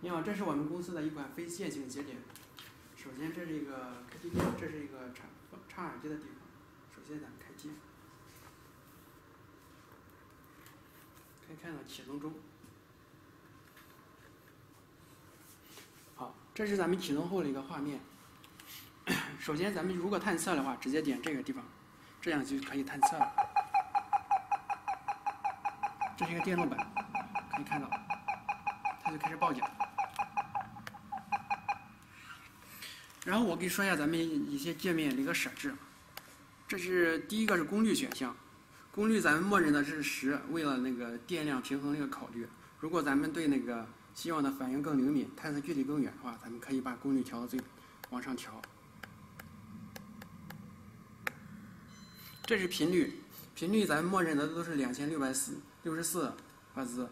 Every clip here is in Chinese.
你好，这是我们公司的一款非线性节点。首先，这是一个开机键，这是一个插耳机的地方。首先，咱们开机，可以看到启动中。好，这是咱们启动后的一个画面。首先，咱们如果探测的话，直接点这个地方，这样就可以探测了。这是一个电路板，可以看到，它就开始报警。然后我给你说一下咱们一些界面的一个设置。这是第一个是功率选项，功率咱们默认的是10，为了那个电量平衡的一个考虑。如果咱们对那个希望的反应更灵敏，探测距离更远的话，咱们可以把功率调到往上调。这是频率，频率咱们默认的都是2664赫兹。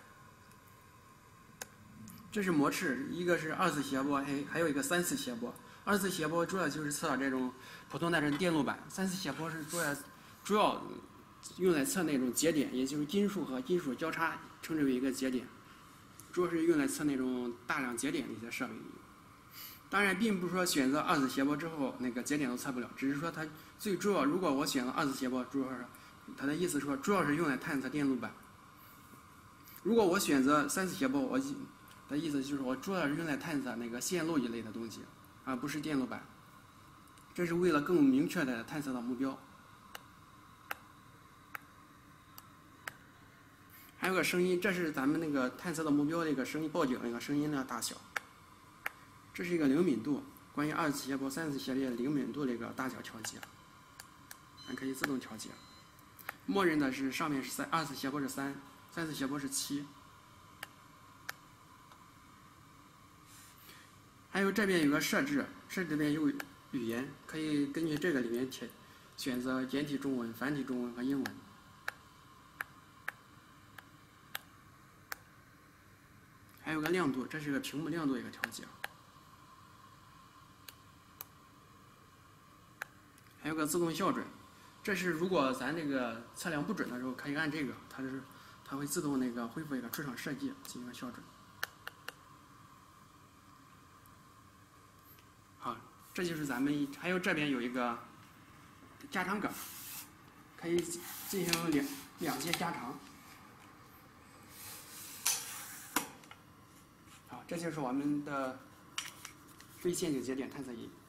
这是模式，一个是2次谐波 A， 还有一个3次谐波。2次谐波主要就是测这种普通的电路板，3次谐波是主要用来测那种节点，也就是金属和金属交叉，称之为一个节点，主要是用来测那种大量节点的一些设备。当然，并不是说选择2次谐波之后那个节点都测不了，只是说它最主要，如果我选择2次谐波，主要是它的意思说主要是用来探测电路板。如果我选择3次谐波，我的意思就是我主要是用来探测那个线路一类的东西，而不是电路板。这是为了更明确的探测到目标。还有个声音，这是咱们那个探测的目标的一个声音报警那个声音的大小。这是一个灵敏度，关于2次谐波、3次谐波灵敏度的一个大小调节，咱可以自动调节。默认的是上面是2次谐波是3，3次谐波是7。还有这边有个设置这边有语言，可以根据这个里面选择简体中文、繁体中文和英文。还有个亮度，这是个屏幕亮度一个调节。还有个自动校准，这是如果咱这个测量不准的时候，可以按这个，它会自动那个恢复一个出厂设计进行校准。好，这就是咱们还有这边有一个加长杆，可以进行两阶加长。好，这就是我们的非线性节点探测仪。